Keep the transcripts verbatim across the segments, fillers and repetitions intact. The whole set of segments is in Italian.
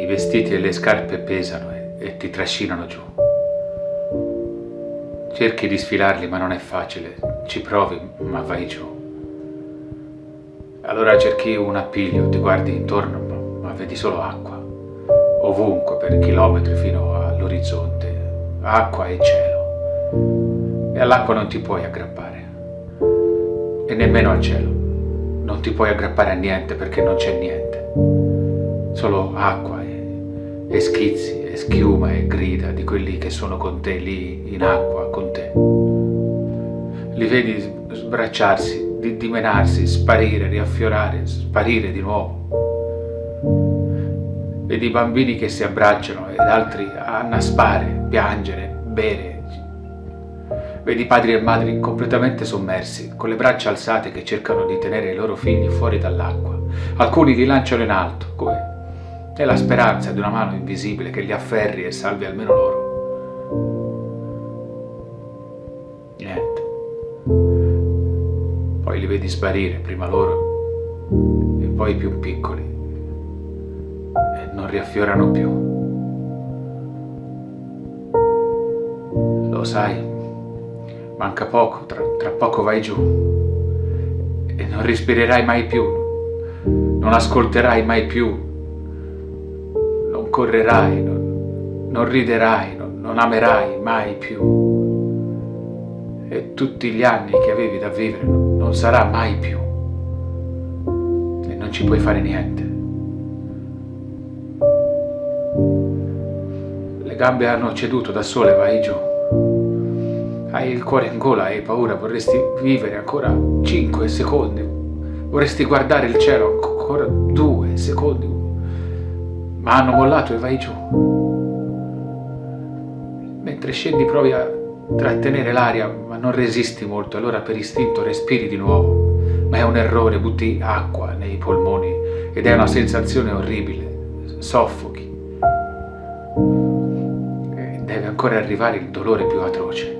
I vestiti e le scarpe pesano e, e ti trascinano giù. Cerchi di sfilarli, ma non è facile. Ci provi, ma vai giù. Allora cerchi un appiglio, ti guardi intorno, ma, ma vedi solo acqua. Ovunque, per chilometri fino all'orizzonte. Acqua e cielo. E all'acqua non ti puoi aggrappare. E nemmeno al cielo. Non ti puoi aggrappare a niente perché non c'è niente. Solo acqua e, e schizzi e schiuma e grida di quelli che sono con te lì in acqua con te. Li vedi sbracciarsi, di, dimenarsi, sparire, riaffiorare, sparire di nuovo. Vedi i bambini che si abbracciano ed altri annaspare, piangere, bere. Vedi padri e madri completamente sommersi, con le braccia alzate che cercano di tenere i loro figli fuori dall'acqua. Alcuni li lanciano in alto, come è la speranza di una mano invisibile che li afferri e salvi almeno loro. Niente. Poi li vedi sparire, prima loro e poi i più piccoli, e non riaffiorano più. Lo sai, manca poco, tra, tra poco vai giù e non respirerai mai più, non ascolterai mai più, non correrai, non, non riderai, non, non amerai mai più, e tutti gli anni che avevi da vivere non, non sarà mai più, e non ci puoi fare niente. Le gambe hanno ceduto da sole, vai giù. Hai il cuore in gola, hai paura, vorresti vivere ancora cinque secondi, vorresti guardare il cielo ancora due secondi, ma hanno mollato e vai giù. Mentre scendi provi a trattenere l'aria, ma non resisti molto, allora per istinto respiri di nuovo, ma è un errore, butti acqua nei polmoni ed è una sensazione orribile, soffochi. E deve ancora arrivare il dolore più atroce.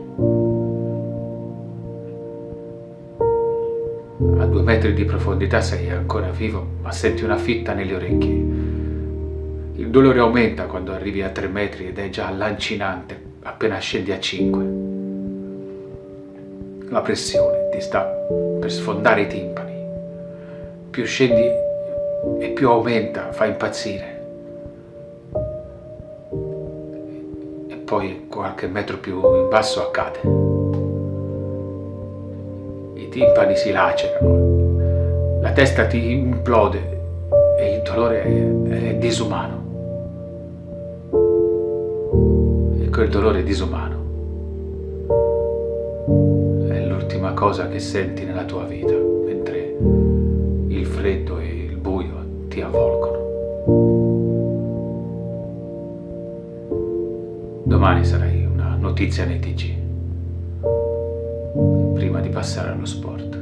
A due metri di profondità sei ancora vivo, ma senti una fitta nelle orecchie. Il dolore aumenta quando arrivi a tre metri ed è già lancinante appena scendi a cinque. La pressione ti sta per sfondare i timpani. Più scendi e più aumenta, fa impazzire. E poi qualche metro più in basso accade. I timpani si lacerano, la testa ti implode e il dolore è, è disumano. E quel dolore disumano è l'ultima cosa che senti nella tua vita, mentre il freddo e il buio ti avvolgono. Domani sarai una notizia nei T G. Prima di passare allo sport.